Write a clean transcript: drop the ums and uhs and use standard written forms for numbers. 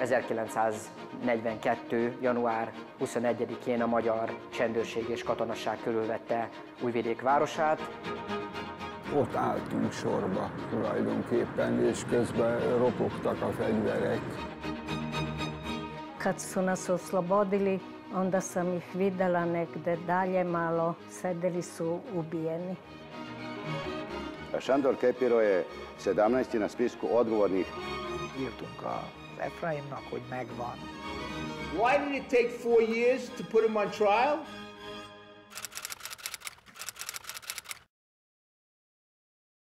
1942. január 21-én a magyar csendőrség és katonasság körülvette Újvidék városát. Ott álltunk sorba tulajdonképpen, és közben ropogtak a fegyverek. Kad su nas oslobodili, onda sam ih videla negde dalje malo, sedeli su ubijeni. Sándor Kepiro je 17. na spisku odgovornih. Írtunk az Efraimnak, hogy megvan. Why did it take 4 years to put him on trial?